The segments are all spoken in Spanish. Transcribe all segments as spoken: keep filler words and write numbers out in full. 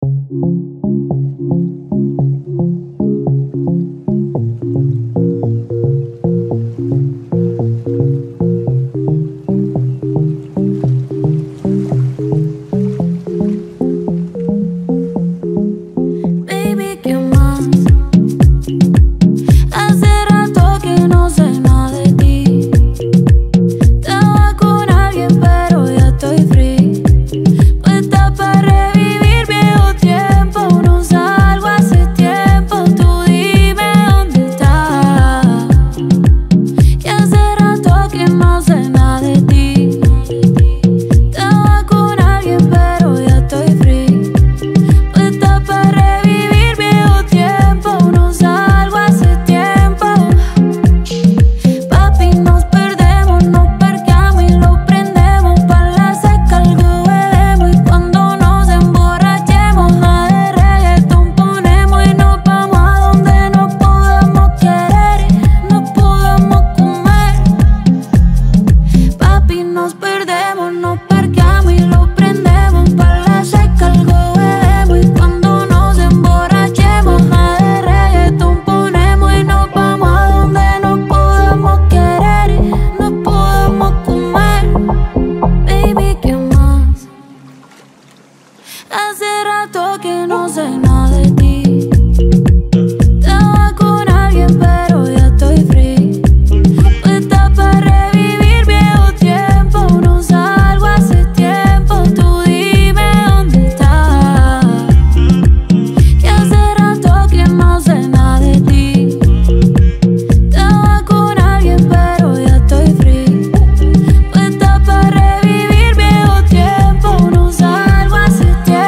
Hace rato que no sé nada de ti. Estaba con alguien pero ya estoy free. Puesta para revivir viejo tiempo. No salgo hace tiempo. Tú dime dónde estás. Que hace rato que no sé nada de ti. Estaba con alguien pero ya estoy free. Puesta para revivir viejo tiempo. No salgo hace tiempo.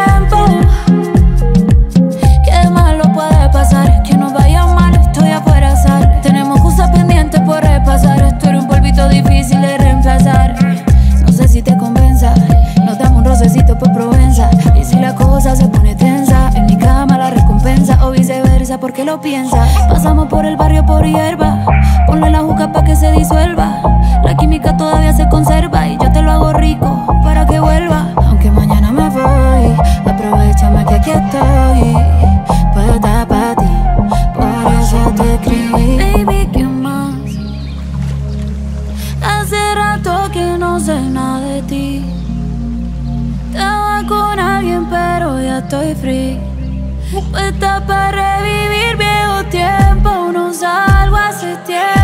Qué malo puede pasar, que nos vaya mal, estoy afuera sal. Tenemos cosas pendientes por repasar. Esto era un polvito difícil de reemplazar. No sé si te convenza, nos damos un rocecito por Provenza. Y si la cosa se pone tensa, en mi cama la recompensa. O viceversa, porque lo piensas. Pasamos por el barrio por hierba. Ponle la juca pa' que se disuelva. La química todavía se conserva. Y yo te lo hago rico para que vuelva. Aunque mañana me voy, aprovechame que aquí estoy. Puesta pa' ti, por eso te escribí. Baby, ¿qué más? Hace rato que no sé nada de ti. Estaba con alguien pero ya estoy free. Puesta para revivir viejo tiempo. No salgo hace tiempo.